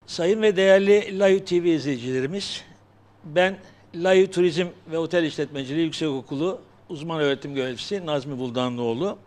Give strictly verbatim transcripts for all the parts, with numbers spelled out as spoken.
Sayın ve değerli Layu T V izleyicilerimiz, ben Layu Turizm ve Otel İşletmeciliği Yüksekokulu uzman öğretim görevlisi Nazmi Buldanlıoğlu.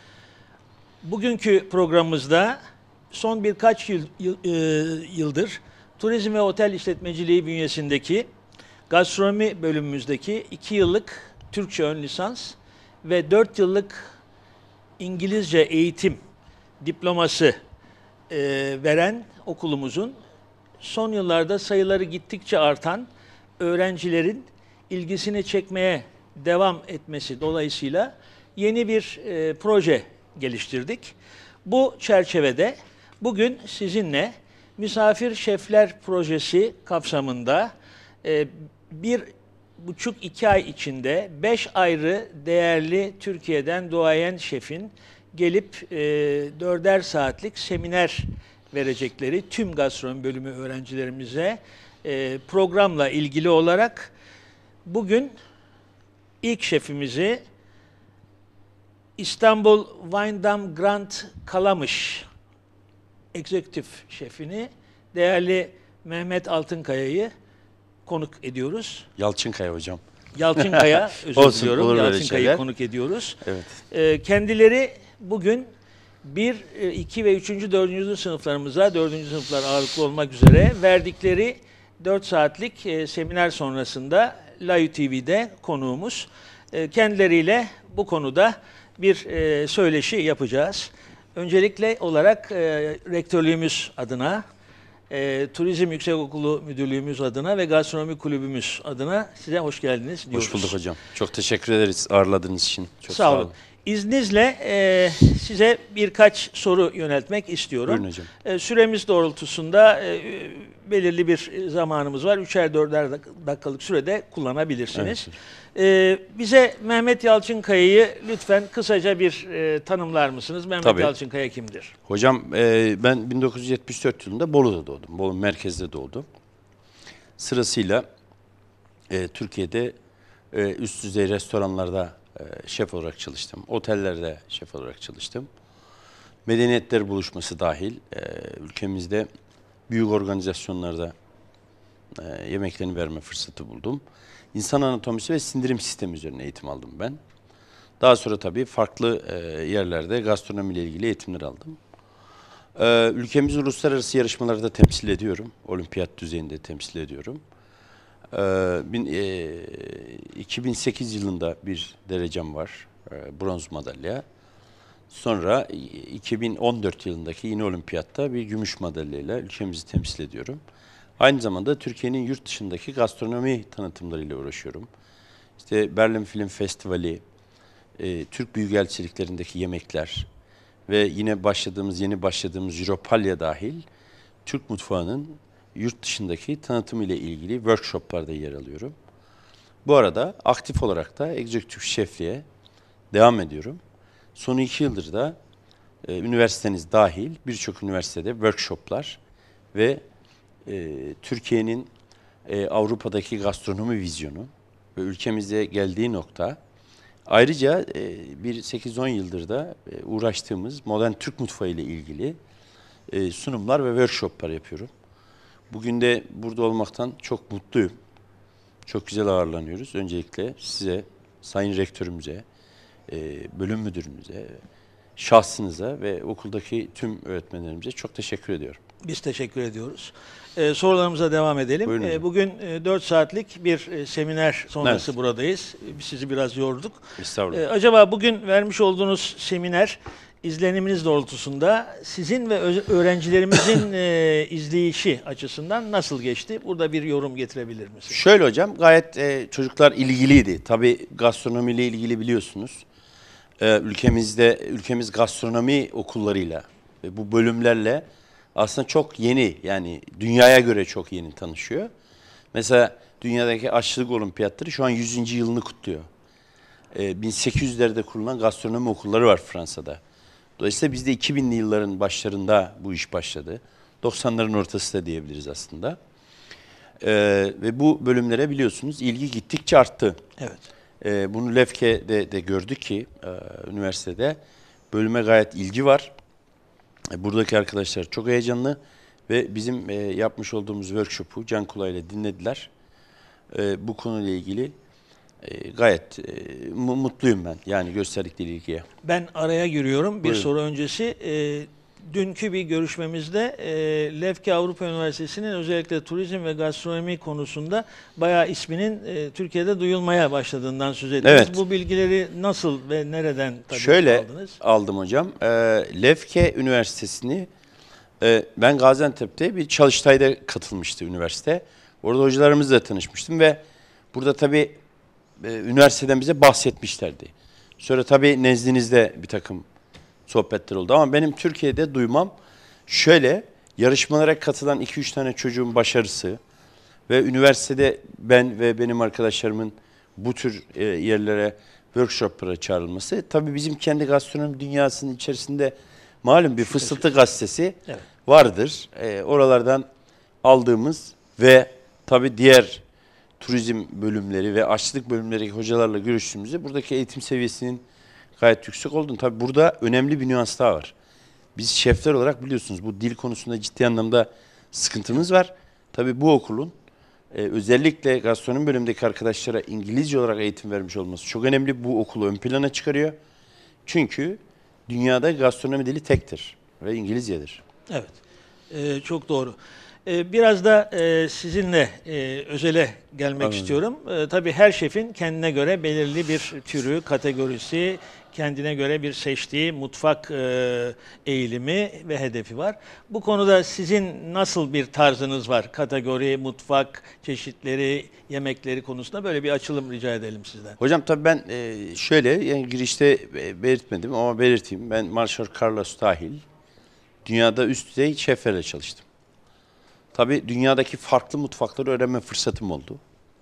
Bugünkü programımızda son birkaç yıl, yıl, e, yıldır Turizm ve Otel İşletmeciliği bünyesindeki gastronomi bölümümüzdeki iki yıllık Türkçe ön lisans ve dört yıllık İngilizce eğitim diploması e, veren okulumuzun son yıllarda sayıları gittikçe artan öğrencilerin ilgisini çekmeye devam etmesi dolayısıyla yeni bir e, proje geliştirdik. Bu çerçevede bugün sizinle Misafir Şefler Projesi kapsamında e, bir buçuk iki ay içinde beş ayrı değerli Türkiye'den duayen şefin gelip e, dörder saatlik seminer verecekleri tüm gastronomi bölümü öğrencilerimize e, programla ilgili olarak bugün ilk şefimizi İstanbul Wyndham Grand Kalamış Executive Şefini değerli Mehmet Altınkaya'yı konuk ediyoruz. Yalçınkaya hocam. Yalçınkaya, özür Olsun, diliyorum. olur böyle Yalçınkaya'yı şeyler. konuk ediyoruz. Evet. Ee, kendileri bugün bir, iki ve üçüncü, dördüncü sınıflarımıza, dördüncü sınıflar ağırlıklı olmak üzere verdikleri dört saatlik e, seminer sonrasında Layu T V'de konuğumuz. E, kendileriyle bu konuda bir e, söyleşi yapacağız. Öncelikle olarak e, rektörlüğümüz adına, e, Turizm Yüksekokulu Müdürlüğümüz adına ve Gastronomi Kulübümüz adına size hoş geldiniz diyoruz. Hoş bulduk hocam. Çok teşekkür ederiz ağırladığınız için. Çok sağ, olun. İzninizle e, size birkaç soru yöneltmek istiyorum. Buyurun hocam. E, süremiz doğrultusunda e, belirli bir zamanımız var. Üçer dörder dakikalık sürede kullanabilirsiniz. Evet. E, bize Mehmet Yalçınkaya'yı lütfen kısaca bir e, tanımlar mısınız? Mehmet Tabii. Yalçınkaya kimdir? Hocam e, ben bin dokuz yüz yetmiş dört yılında Bolu'da doğdum. Bolu merkezde doğdum. Sırasıyla e, Türkiye'de e, üst düzey restoranlarda e, şef olarak çalıştım. Otellerde şef olarak çalıştım. Medeniyetler buluşması dahil e, ülkemizde büyük organizasyonlarda e, yemeklerini verme fırsatı buldum. İnsan anatomisi ve sindirim sistemi üzerine eğitim aldım ben. Daha sonra tabii farklı e, yerlerde gastronomiyle ilgili eğitimler aldım. E, ülkemizi uluslararası yarışmalarda temsil ediyorum. Olimpiyat düzeyinde temsil ediyorum. E, bin, e, iki bin sekiz yılında bir derecem var. E, bronz madalya. Sonra iki bin on dört yılındaki yine olimpiyatta bir gümüş madalyayla ülkemizi temsil ediyorum. Aynı zamanda Türkiye'nin yurt dışındaki gastronomi tanıtımlarıyla uğraşıyorum. İşte Berlin Film Festivali, e, Türk Büyükelçiliklerindeki yemekler ve yine başladığımız, yeni başladığımız Europalya dahil Türk mutfağının yurt dışındaki tanıtımı ile ilgili workshoplarda yer alıyorum. Bu arada aktif olarak da Executive Şefliğe devam ediyorum. Son iki yıldır da e, üniversiteniz dahil birçok üniversitede workshoplar ve e, Türkiye'nin e, Avrupa'daki gastronomi vizyonu ve ülkemize geldiği nokta, ayrıca e, bir sekiz on yıldır da e, uğraştığımız modern Türk mutfağı ile ilgili e, sunumlar ve workshoplar yapıyorum. Bugün de burada olmaktan çok mutluyum. Çok güzel ağırlanıyoruz. Öncelikle size, Sayın Rektörümüze, e, bölüm müdürümüze, şahsınıza ve okuldaki tüm öğretmenlerimize çok teşekkür ediyorum. Biz teşekkür ediyoruz. Ee, sorularımıza devam edelim. Buyurun Ee, hocam. bugün e, dört saatlik bir e, seminer sonrası Evet. buradayız. Ee, Sizi biraz yorduk. Estağfurullah. Ee, acaba bugün vermiş olduğunuz seminer izleniminiz doğrultusunda sizin ve öz- öğrencilerimizin e, izleyişi açısından nasıl geçti? Burada bir yorum getirebilir misiniz? Şöyle hocam, gayet e, çocuklar ilgiliydi. Tabii gastronomiyle ilgili biliyorsunuz. E, ülkemizde, ülkemiz gastronomi okullarıyla ve bu bölümlerle aslında çok yeni, yani dünyaya göre çok yeni tanışıyor. Mesela dünyadaki aşçılık olimpiyatları şu an yüzüncü yılını kutluyor. E, bin sekiz yüzlerde kurulan gastronomi okulları var Fransa'da. Dolayısıyla bizde iki binli yılların başlarında bu iş başladı. doksanların ortası da diyebiliriz aslında. Ee, ve bu bölümlere biliyorsunuz ilgi gittikçe arttı. Evet. Ee, bunu Lefke'de de gördük ki e, üniversitede bölüme gayet ilgi var. E, buradaki arkadaşlar çok heyecanlı Ve bizim e, yapmış olduğumuz workshop'u can kulağıyla dinlediler. E, bu konuyla ilgili e, gayet e, mu- mutluyum ben. Yani gösterdikleri ilgiye. Ben araya giriyorum. Bir Buyurun. soru öncesi. E, dünkü bir görüşmemizde e, Lefke Avrupa Üniversitesi'nin özellikle turizm ve gastronomi konusunda bayağı isminin e, Türkiye'de duyulmaya başladığından söz ettiniz. Evet. Bu bilgileri nasıl ve nereden tabii Şöyle aldınız? aldım hocam. E, Lefke Üniversitesi'ni e, ben Gaziantep'te bir çalıştayda katılmıştı üniversite. Orada hocalarımızla tanışmıştım ve burada tabii e, üniversiteden bize bahsetmişlerdi. Sonra tabii nezdinizde bir takım sohbetler oldu ama benim Türkiye'de duymam şöyle: yarışmalara katılan iki üç tane çocuğun başarısı ve üniversitede ben ve benim arkadaşlarımın bu tür e, yerlere, workshoplara çağrılması. Tabii bizim kendi gastronomi dünyasının içerisinde malum bir Fısıltı Gazetesi Evet. vardır. E, oralardan aldığımız ve tabii diğer turizm bölümleri ve aşçılık bölümlerindeki hocalarla görüştüğümüzde buradaki eğitim seviyesinin gayet yüksek olduğunu. Tabii burada önemli bir nüans daha var. Biz şefler olarak biliyorsunuz bu dil konusunda ciddi anlamda sıkıntımız var. Tabii bu okulun e, özellikle gastronomi bölümündeki arkadaşlara İngilizce olarak eğitim vermiş olması çok önemli. Bu okulu ön plana çıkarıyor. Çünkü dünyada gastronomi dili tektir ve İngilizcedir. Evet, Ee, çok doğru. Ee, biraz da e, sizinle e, özele gelmek Anladım. istiyorum. Ee, tabii her şefin kendine göre belirli bir türü, kategorisi, kendine göre bir seçtiği mutfak e, eğilimi ve hedefi var. Bu konuda sizin nasıl bir tarzınız var? Kategori, mutfak, çeşitleri, yemekleri konusunda böyle bir açılım rica edelim sizden. Hocam tabii ben e, şöyle yani girişte e, belirtmedim ama belirteyim. Ben Marshall Carlos dahil dünyada üst düzey şeflerle çalıştım. Tabii dünyadaki farklı mutfakları öğrenme fırsatım oldu.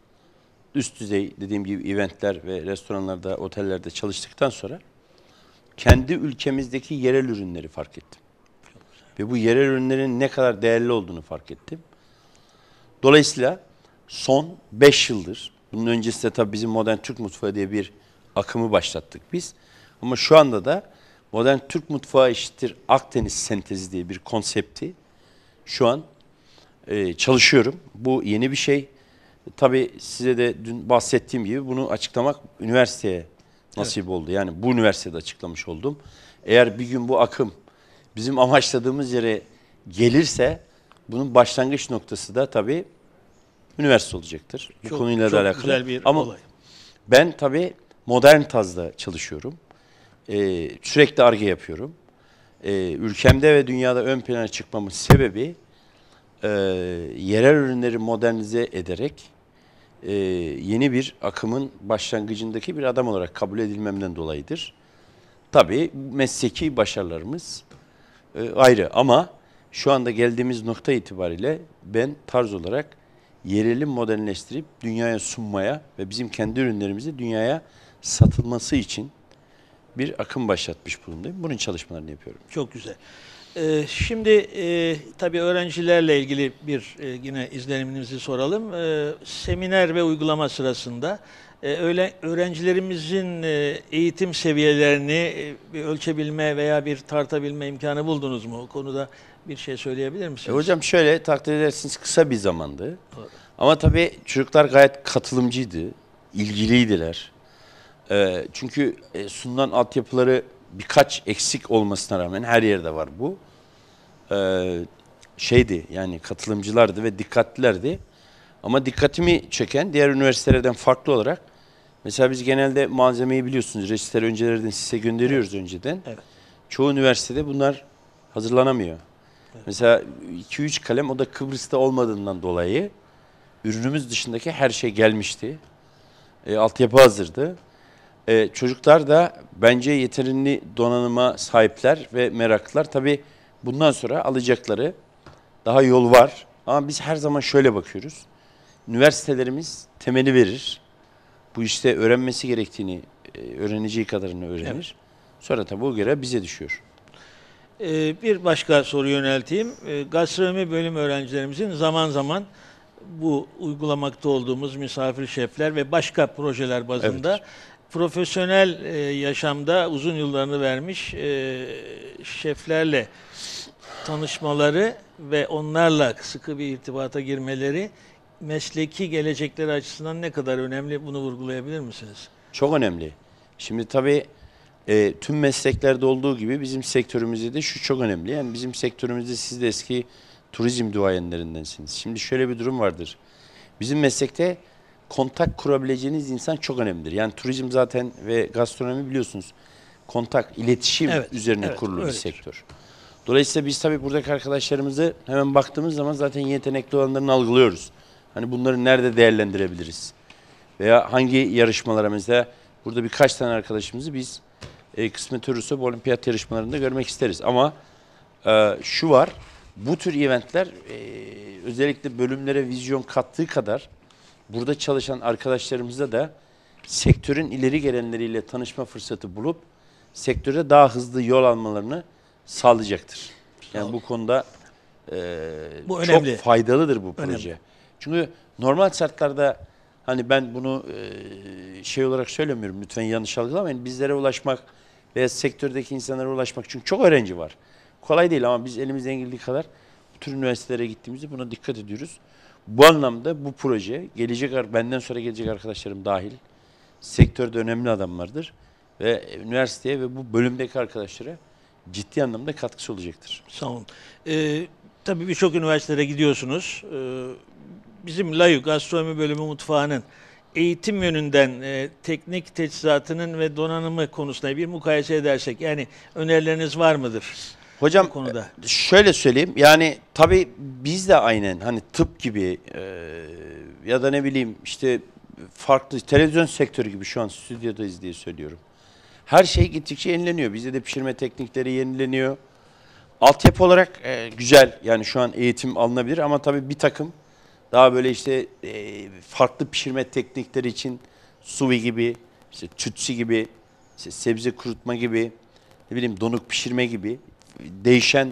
Üst düzey dediğim gibi eventler ve restoranlarda, otellerde çalıştıktan sonra kendi ülkemizdeki yerel ürünleri fark ettim. Ve bu yerel ürünlerin ne kadar değerli olduğunu fark ettim. Dolayısıyla son beş yıldır, bunun öncesinde tabii bizim Modern Türk Mutfağı diye bir akımı başlattık biz. Ama şu anda da Modern Türk Mutfağı eşittir Akdeniz sentezi diye bir konsepti şu an e, çalışıyorum. Bu yeni bir şey. Tabii size de dün bahsettiğim gibi bunu açıklamak üniversiteye nasip evet. oldu. Yani bu üniversitede açıklamış oldum. Eğer bir gün bu akım bizim amaçladığımız yere gelirse bunun başlangıç noktası da tabii üniversite olacaktır. Bu Çok, konuyla çok da alakalı. güzel bir Ama olay. ben tabii modern tarzda çalışıyorum. Ee, sürekli Ar-Ge yapıyorum. Ee, ülkemde ve dünyada ön plana çıkmamın sebebi e, yerel ürünleri modernize ederek e, yeni bir akımın başlangıcındaki bir adam olarak kabul edilmemden dolayıdır. Tabii mesleki başarılarımız e, ayrı ama şu anda geldiğimiz nokta itibariyle ben tarz olarak yereli modernleştirip dünyaya sunmaya ve bizim kendi ürünlerimizi dünyaya satılması için bir akım başlatmış bulundum. Bunun çalışmalarını yapıyorum. Çok güzel. Ee, şimdi e, tabii öğrencilerle ilgili bir e, yine izleniminizi soralım. Ee, seminer ve uygulama sırasında e, öyle öğrencilerimizin e, eğitim seviyelerini e, bir ölçebilme veya bir tartabilme imkanı buldunuz mu? O konuda bir şey söyleyebilir misiniz? E hocam şöyle takdir edersiniz kısa bir zamandı. Ama tabii çocuklar gayet katılımcıydı, ilgiliydiler. E, çünkü e, sunulan altyapıları birkaç eksik olmasına rağmen her yerde var bu. Ee, şeydi yani katılımcılardı ve dikkatlilerdi. Ama dikkatimi çeken diğer üniversitelerden farklı olarak mesela biz genelde malzemeyi biliyorsunuz reçeteleri öncelerden size gönderiyoruz evet. önceden. Evet. Çoğu üniversitede bunlar hazırlanamıyor. Evet. Mesela iki üç kalem o da Kıbrıs'ta olmadığından dolayı ürünümüz dışındaki her şey gelmişti. E, altyapı hazırdı. Ee, çocuklar da bence yeterinli donanıma sahipler ve meraklılar. Tabii bundan sonra alacakları daha yol var. Ama biz her zaman şöyle bakıyoruz. Üniversitelerimiz temeli verir. Bu işte öğrenmesi gerektiğini, öğreneceği kadarını öğrenir. Evet. Sonra tabii o göre bize düşüyor. Ee, bir başka soru yönelteyim. Ee, gastronomi bölüm öğrencilerimizin zaman zaman bu uygulamakta olduğumuz misafir şefler ve başka projeler bazında evet. profesyonel e, yaşamda uzun yıllarını vermiş e, şeflerle tanışmaları ve onlarla sıkı bir irtibata girmeleri mesleki gelecekleri açısından ne kadar önemli, bunu vurgulayabilir misiniz? Çok önemli. Şimdi tabii e, tüm mesleklerde olduğu gibi bizim sektörümüzde de şu çok önemli. Yani bizim sektörümüzde siz de eski turizm duayenlerindensiniz. Şimdi şöyle bir durum vardır. Bizim meslekte kontak kurabileceğiniz insan çok önemlidir. Yani turizm zaten ve gastronomi biliyorsunuz kontak, iletişim Evet, üzerine evet, kurulu bir öyledir. sektör. Dolayısıyla biz tabii buradaki arkadaşlarımızı hemen baktığımız zaman zaten yetenekli olanlarını algılıyoruz. Hani bunları nerede değerlendirebiliriz? Veya hangi yarışmalara, mesela burada birkaç tane arkadaşımızı biz e, kısmet olursa bu olimpiyat yarışmalarında görmek isteriz. Ama e, şu var, bu tür eventler e, özellikle bölümlere vizyon kattığı kadar burada çalışan arkadaşlarımıza da sektörün ileri gelenleriyle tanışma fırsatı bulup sektörde daha hızlı yol almalarını sağlayacaktır. Yani bu konuda e, Bu çok önemli. faydalıdır bu Önemli. proje. Çünkü normal şartlarda hani ben bunu e, şey olarak söylemiyorum, lütfen yanlış algılamayın. Bizlere ulaşmak veya sektördeki insanlara ulaşmak, çünkü çok öğrenci var. Kolay değil ama biz elimizden geldiği kadar bu tür üniversitelere gittiğimizde buna dikkat ediyoruz. Bu anlamda bu proje, gelecek benden sonra gelecek arkadaşlarım dahil sektörde önemli adamlardır ve üniversiteye ve bu bölümdeki arkadaşlara ciddi anlamda katkısı olacaktır. Sağ olun. Ee, tabii birçok üniversitelere gidiyorsunuz. Ee, bizim LAYU Gastronomi Bölümü Mutfağı'nın eğitim yönünden e, teknik teçhizatının ve donanımı konusunda bir mukayese edersek, yani önerileriniz var mıdır Hocam bu konuda? şöyle söyleyeyim, yani tabii biz de aynen hani tıp gibi e, ya da ne bileyim işte farklı televizyon sektörü gibi şu an stüdyodayız diye söylüyorum. Her şey gittikçe yenileniyor. Bizde de pişirme teknikleri yenileniyor. Altyapı olarak e, güzel, yani şu an eğitim alınabilir ama tabii bir takım daha böyle işte e, farklı pişirme teknikleri için sous gibi, işte tütsü gibi, işte sebze kurutma gibi, ne bileyim donuk pişirme gibi değişen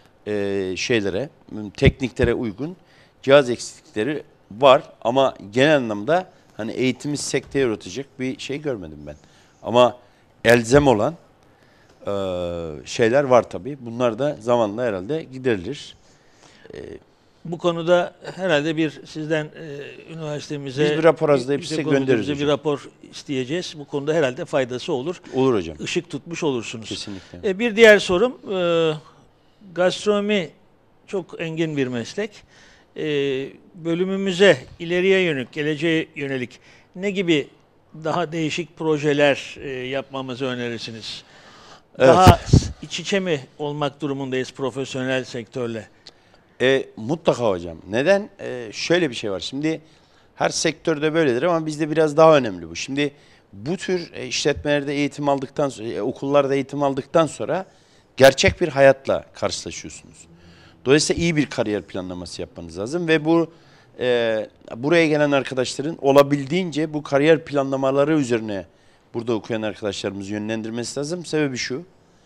e, şeylere, tekniklere uygun cihaz eksiklikleri var ama genel anlamda hani eğitimi sekteye yaratacak bir şey görmedim ben. Ama elzem olan e, şeyler var tabii. Bunlar da zamanla herhalde giderilir. E, Bu konuda herhalde bir sizden e, üniversitemize, Biz bir rapor hazırlayıp yüksek size kongremize göndeririz bir hocam. rapor isteyeceğiz. Bu konuda herhalde faydası olur. Olur hocam. Işık tutmuş olursunuz. Kesinlikle. E, bir diğer sorum, e, gastronomi çok engin bir meslek. E, bölümümüze ileriye yönelik, geleceğe yönelik ne gibi daha değişik projeler e, yapmamızı önerirsiniz? Evet. Daha iç içe mi olmak durumundayız profesyonel sektörle? E, mutlaka hocam. Neden? E, şöyle bir şey var. Şimdi her sektörde böyledir ama bizde biraz daha önemli bu. Şimdi bu tür e, işletmelerde eğitim aldıktan sonra, e, okullarda eğitim aldıktan sonra gerçek bir hayatla karşılaşıyorsunuz. Dolayısıyla iyi bir kariyer planlaması yapmanız lazım ve bu e, buraya gelen arkadaşların olabildiğince bu kariyer planlamaları üzerine burada okuyan arkadaşlarımızı yönlendirmesi lazım. Sebebi şu.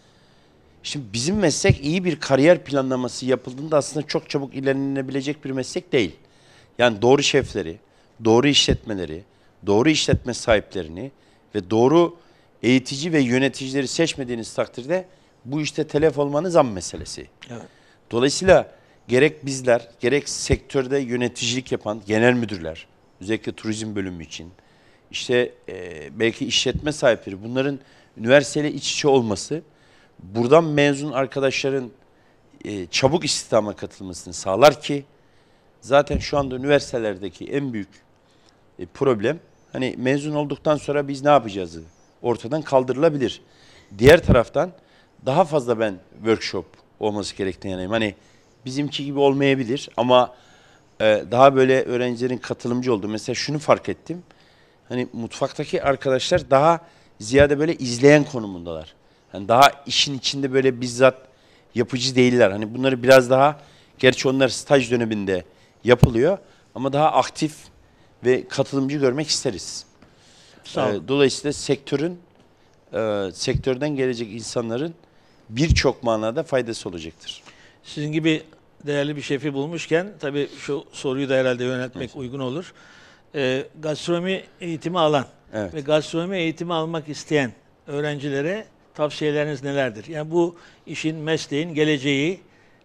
Şimdi bizim meslek iyi bir kariyer planlaması yapıldığında aslında çok çabuk ilerlenebilecek bir meslek değil. Yani doğru şefleri, doğru işletmeleri, doğru işletme sahiplerini ve doğru eğitici ve yöneticileri seçmediğiniz takdirde bu işte telef olmanız an meselesi. Evet. Dolayısıyla gerek bizler, gerek sektörde yöneticilik yapan genel müdürler, özellikle turizm bölümü için, işte e, belki işletme sahipleri, bunların üniversiteyle iç içe olması, buradan mezun arkadaşların e, çabuk istihdama katılmasını sağlar ki zaten şu anda üniversitelerdeki en büyük e, problem hani mezun olduktan sonra biz ne yapacağız ortadan kaldırılabilir. Diğer taraftan daha fazla ben workshop olması gerektiğine yanayım. Hani bizimki gibi olmayabilir ama e, daha böyle öğrencilerin katılımcı olduğu. Mesela şunu fark ettim. Hani mutfaktaki arkadaşlar daha ziyade böyle izleyen konumundalar. Yani daha işin içinde böyle bizzat yapıcı değiller. Hani bunları biraz daha, gerçi onlar staj döneminde yapılıyor ama daha aktif ve katılımcı görmek isteriz. Sağ olun. Ee, dolayısıyla sektörün, e, sektörden gelecek insanların birçok manada faydası olacaktır. Sizin gibi değerli bir şefi bulmuşken tabii şu soruyu da herhalde yöneltmek Evet. uygun olur. Ee, gastronomi eğitimi alan Evet. ve gastronomi eğitimi almak isteyen öğrencilere tavsiyeleriniz nelerdir? Yani bu işin, mesleğin geleceği,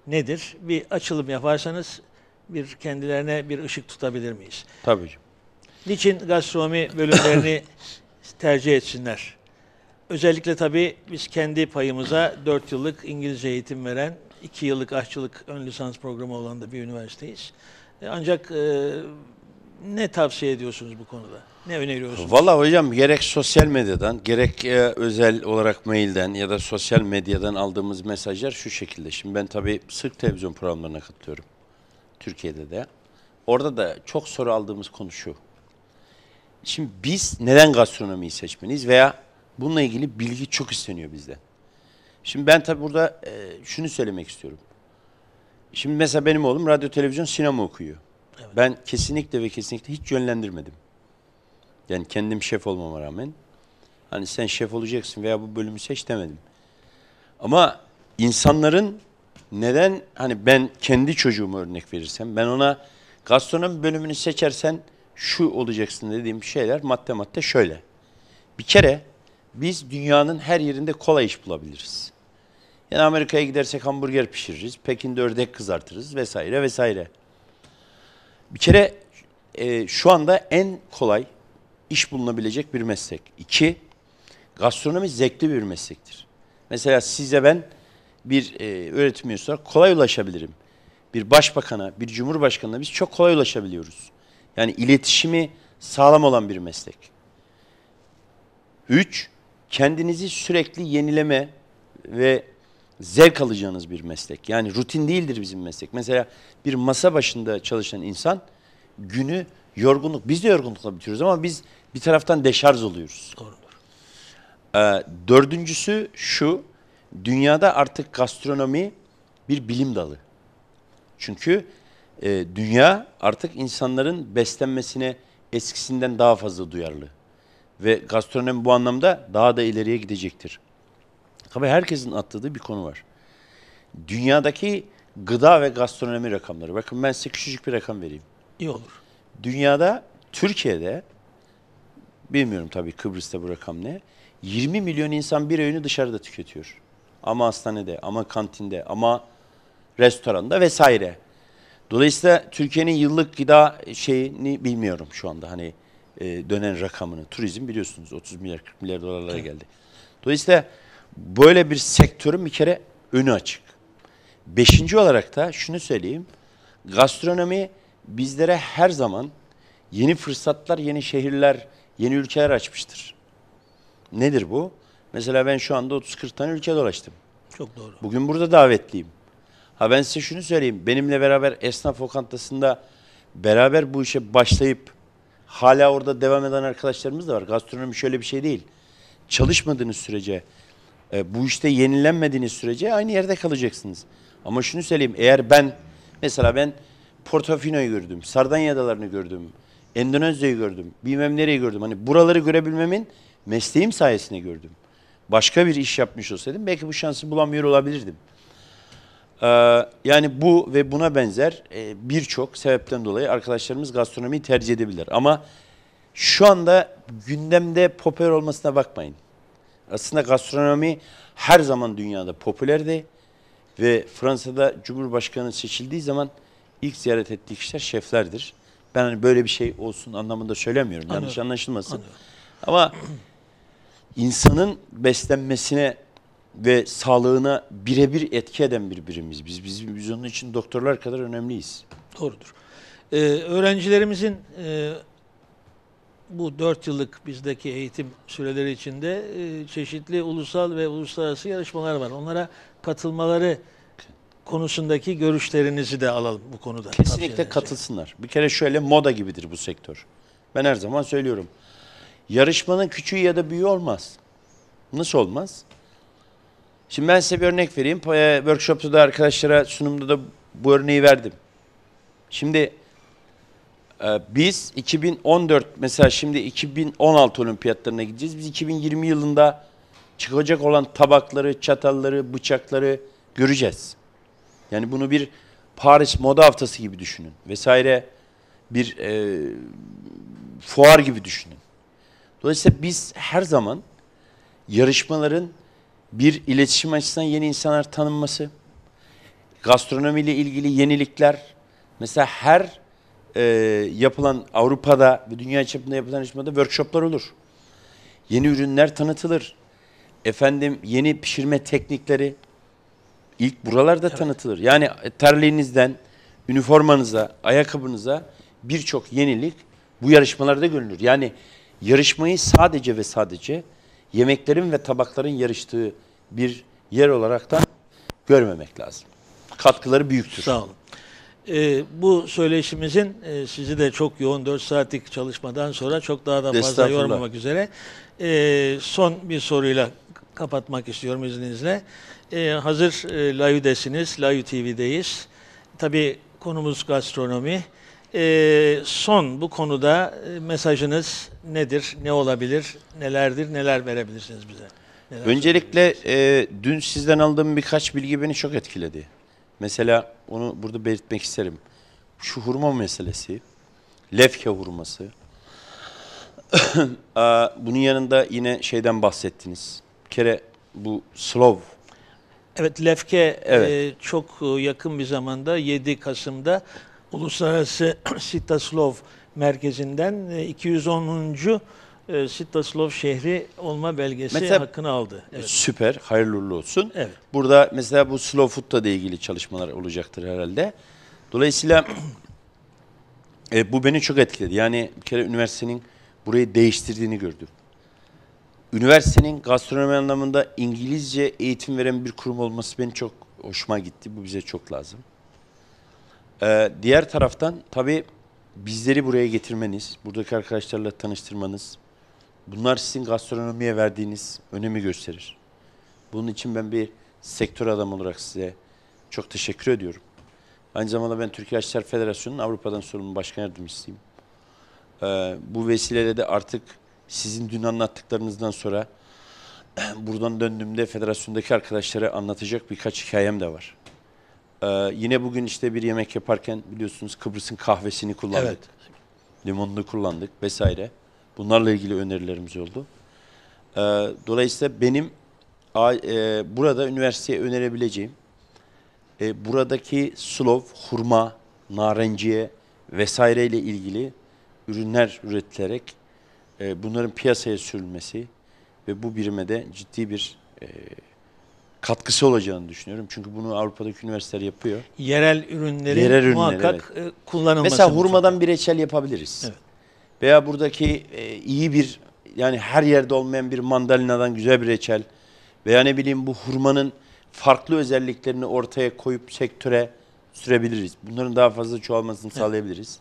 nedir? Bir açılım yaparsanız bir kendilerine bir ışık tutabilir miyiz? Tabii. Niçin gastronomi bölümlerini tercih etsinler? Özellikle tabii biz kendi payımıza dört yıllık İngilizce eğitim veren, iki yıllık aşçılık ön lisans programı olan da bir üniversiteyiz. E, Ancak e, ne tavsiye ediyorsunuz bu konuda? Ne öneriyorsunuz? Vallahi hocam gerek sosyal medyadan, gerek e, özel olarak mailden ya da sosyal medyadan aldığımız mesajlar şu şekilde. Şimdi ben tabii sık televizyon programlarına katılıyorum. Türkiye'de de. Orada da çok soru aldığımız konu şu. Şimdi biz neden gastronomiyi seçmeliyiz veya bununla ilgili bilgi çok isteniyor bizden. Şimdi ben tabii burada e, şunu söylemek istiyorum. Şimdi mesela benim oğlum radyo, televizyon, sinema okuyor. Evet. Ben kesinlikle ve kesinlikle hiç yönlendirmedim. Yani kendim şef olmama rağmen hani sen şef olacaksın veya bu bölümü seç demedim. Ama insanların neden hani ben kendi çocuğumu örnek verirsem ben ona gastronomi bölümünü seçersen şu olacaksın dediğim şeyler madde madde şöyle. Bir kere biz dünyanın her yerinde kolay iş bulabiliriz. Yani Amerika'ya gidersek hamburger pişiririz, Pekin'de ördek kızartırız vesaire vesaire. Bir kere e, şu anda en kolay iş bulunabilecek bir meslek. İki, gastronomi zevkli bir meslektir. Mesela size ben bir e, öğretim üyesi olarak kolay ulaşabilirim. Bir başbakana, bir cumhurbaşkanına biz çok kolay ulaşabiliyoruz. Yani iletişimi sağlam olan bir meslek. Üç, kendinizi sürekli yenileme ve zevk alacağınız bir meslek. Yani rutin değildir bizim meslek. Mesela bir masa başında çalışan insan günü yorgunluk, biz de yorgunlukla bitiriyoruz ama biz bir taraftan deşarj oluyoruz. Doğrudur. Ee, dördüncüsü şu, dünyada artık gastronomi bir bilim dalı. Çünkü e, dünya artık insanların beslenmesine eskisinden daha fazla duyarlı. Ve gastronomi bu anlamda daha da ileriye gidecektir. Tabii herkesin atladığı bir konu var. Dünyadaki gıda ve gastronomi rakamları. Bakın ben size küçücük bir rakam vereyim. İyi olur. Dünyada, Türkiye'de, bilmiyorum tabii Kıbrıs'ta bu rakam ne, yirmi milyon insan bir öğünü dışarıda tüketiyor. Ama hastanede, ama kantinde, ama restoranda vesaire. Dolayısıyla Türkiye'nin yıllık gıda şeyini bilmiyorum şu anda hani e, dönen rakamını. Turizm biliyorsunuz otuz milyar kırk milyar dolarlara geldi. Dolayısıyla böyle bir sektörün bir kere önü açık. Beşinci olarak da şunu söyleyeyim. Gastronomi bizlere her zaman yeni fırsatlar, yeni şehirler, yeni ülkeler açmıştır. Nedir bu? Mesela ben şu anda otuz kırk tane ülke dolaştım. Çok doğru. Bugün burada davetliyim. Ha ben size şunu söyleyeyim. Benimle beraber esnaf lokantasında beraber bu işe başlayıp hala orada devam eden arkadaşlarımız da var. Gastronomi şöyle bir şey değil. Çalışmadığınız sürece, e, bu işte yenilenmediğiniz sürece aynı yerde kalacaksınız. Ama şunu söyleyeyim. Eğer ben, mesela ben Portofino'yu gördüm, Sardanya adalarını gördüm, Endonezya'yı gördüm, bilmem nereyi gördüm. Hani buraları görebilmemin mesleğim sayesinde gördüm. Başka bir iş yapmış olsaydım belki bu şansı bulamıyor olabilirdim. Ee, yani bu ve buna benzer e, birçok sebepten dolayı arkadaşlarımız gastronomiyi tercih edebilirler. Ama şu anda gündemde popüler olmasına bakmayın. Aslında gastronomi her zaman dünyada popülerdi ve Fransa'da Cumhurbaşkanı seçildiği zaman ilk ziyaret ettiği kişiler şeflerdir. Ben hani böyle bir şey olsun anlamında söylemiyorum. Anladım. Yanlış anlaşılmasın. Anladım. Ama insanın beslenmesine ve sağlığına birebir etki eden bir birimiz. Biz, biz, biz onun için doktorlar kadar önemliyiz. Doğrudur. Ee, öğrencilerimizin e, bu dört yıllık bizdeki eğitim süreleri içinde e, çeşitli ulusal ve uluslararası yarışmalar var. Onlara katılmaları konusundaki görüşlerinizi de alalım bu konuda. Kesinlikle Tavsiyelerinizi. katılsınlar. Bir kere şöyle moda gibidir bu sektör. Ben her zaman söylüyorum. Yarışmanın küçüğü ya da büyüğü olmaz. Nasıl olmaz? Şimdi ben size bir örnek vereyim. E, Workshop'ta da arkadaşlara sunumda da bu örneği verdim. Şimdi e, biz iki bin on dört mesela şimdi iki bin on altı olimpiyatlarına gideceğiz. Biz iki bin yirmi yılında çıkacak olan tabakları, çatalları, bıçakları göreceğiz. Yani bunu bir Paris Moda Haftası gibi düşünün. Vesaire bir e, fuar gibi düşünün. Dolayısıyla biz her zaman yarışmaların bir iletişim açısından yeni insanlar tanınması, gastronomiyle ilgili yenilikler, mesela her e, yapılan Avrupa'da ve dünya çapında yapılan yarışmada workshoplar olur. Yeni ürünler tanıtılır. Efendim yeni pişirme teknikleri ilk buralarda Evet. tanıtılır. Yani terliğinizden, üniformanıza, ayakkabınıza birçok yenilik bu yarışmalarda görülür. Yani yarışmayı sadece ve sadece yemeklerin ve tabakların yarıştığı bir yer olaraktan görmemek lazım. Katkıları büyüktür. Sağ olun. Ee, bu söyleşimizin e, sizi de çok yoğun dört saatlik çalışmadan sonra çok daha da fazla Estağfurullah. yormamak üzere e, son bir soruyla kapatmak istiyorum izninizle. E, hazır e, Layu'desiniz, Layu T V'deyiz. Tabii konumuz gastronomi. E, son bu konuda e, mesajınız nedir, ne olabilir, nelerdir, neler verebilirsiniz bize? Neler Öncelikle e, dün sizden aldığım birkaç bilgi beni çok etkiledi. Mesela onu burada belirtmek isterim. Şu hurma meselesi, lefke hurması. Aa, bunun yanında yine şeyden bahsettiniz. Bir kere bu Slov. Evet, Lefke Evet. e, çok e, yakın bir zamanda yedi Kasım'da Uluslararası Sitaslov Merkezi'nden e, iki yüz onuncu e, Sitaslov şehri olma belgesi Mesela- hakkını aldı. Evet. Süper, hayırlı uğurlu olsun. Evet. Burada mesela bu Slow Food'la da ilgili çalışmalar olacaktır herhalde. Dolayısıyla e, bu beni çok etkiledi. Yani bir kere üniversitenin burayı değiştirdiğini gördüm. Üniversitenin gastronomi anlamında İngilizce eğitim veren bir kurum olması beni çok hoşuma gitti. Bu bize çok lazım. Ee, diğer taraftan tabii bizleri buraya getirmeniz, buradaki arkadaşlarla tanıştırmanız, bunlar sizin gastronomiye verdiğiniz önemi gösterir. Bunun için ben bir sektör adamı olarak size çok teşekkür ediyorum. Aynı zamanda ben Türkiye Aşçılar Federasyonu'nun Avrupa'dan sorumlu başkan yardımcısıyım. Ee, bu vesileyle de artık sizin dün anlattıklarınızdan sonra buradan döndüğümde federasyondaki arkadaşlara anlatacak birkaç hikayem de var. Ee, yine bugün işte bir yemek yaparken biliyorsunuz Kıbrıs'ın kahvesini kullandık. Evet. Limonunu kullandık vesaire. Bunlarla ilgili önerilerimiz oldu. Ee, dolayısıyla benim a- e, burada üniversiteye önerebileceğim e, buradaki sulov, hurma, narenciye vesaire ile ilgili ürünler üretilerek e, bunların piyasaya sürülmesi ve bu birime de ciddi bir e, katkısı olacağını düşünüyorum. Çünkü bunu Avrupa'daki üniversiteler yapıyor. Yerel ürünlerin Yerel ürünler, muhakkak e, kullanılması. Mesela mutlaka. hurmadan bir reçel yapabiliriz. Evet. Veya buradaki e, iyi bir, yani her yerde olmayan bir mandalinadan güzel bir reçel veya ne bileyim bu hurmanın farklı özelliklerini ortaya koyup sektöre sürebiliriz. Bunların daha fazla çoğalmasını Evet. sağlayabiliriz.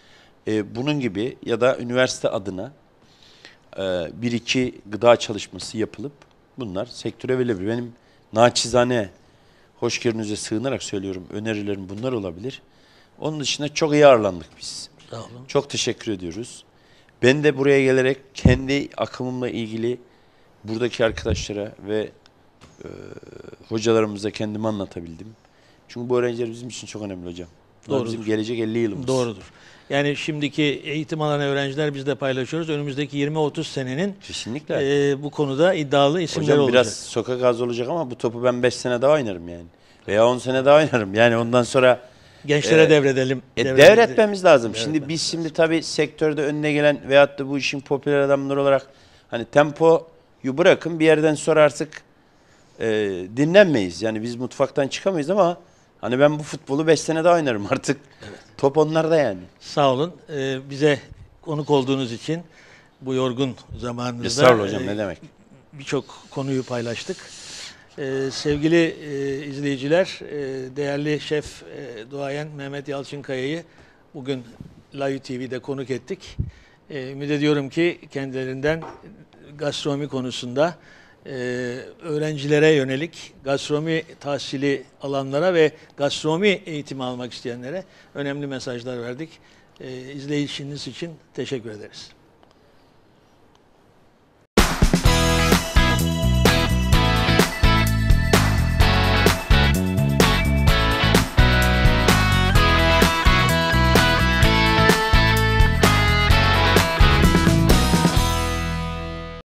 E, bunun gibi ya da üniversite adına e, bir iki gıda çalışması yapılıp bunlar sektöre verilebilir. Benim naçizane hoşgörünüze sığınarak söylüyorum, önerilerim bunlar olabilir. Onun dışında çok iyi ağırlandık biz. Sağ olun. Çok teşekkür ediyoruz. Ben de buraya gelerek kendi akımımla ilgili buradaki arkadaşlara ve e, hocalarımıza kendimi anlatabildim. Çünkü bu öğrenciler bizim için çok önemli hocam. Bunlar Doğrudur. bizim gelecek elli yılımız. Doğrudur. Yani şimdiki eğitim alan öğrenciler biz de paylaşıyoruz. Önümüzdeki yirmi otuz senenin Kesinlikle. e, bu konuda iddialı isimler Hocam olacak. biraz sokak ağzı olacak ama bu topu ben beş sene daha oynarım yani. Veya on sene daha oynarım. Yani ondan sonra Gençlere e, devredelim. E, devredelim. devretmemiz lazım. Şimdi Devretmemiz biz şimdi tabii sektörde önüne gelen veyahut da bu işin popüler adamları olarak hani tempoyu bırakın bir yerden sonra artık e, dinlenmeyiz. Yani biz mutfaktan çıkamayız ama hani ben bu futbolu beş sene daha oynarım artık. Top onlarda yani. Sağ olun. Ee, bize konuk olduğunuz için bu yorgun zamanınızda Estağfurullah hocam e, ne demek. birçok konuyu paylaştık. Ee, sevgili e, izleyiciler, e, değerli şef e, duayen Mehmet Yalçınkaya'yı bugün Layu T V'de konuk ettik. E, ümit ediyorum ki kendilerinden gastronomi konusunda e, öğrencilere yönelik gastronomi tahsili alanlara ve gastronomi eğitimi almak isteyenlere önemli mesajlar verdik. E, izleyişiniz için teşekkür ederiz.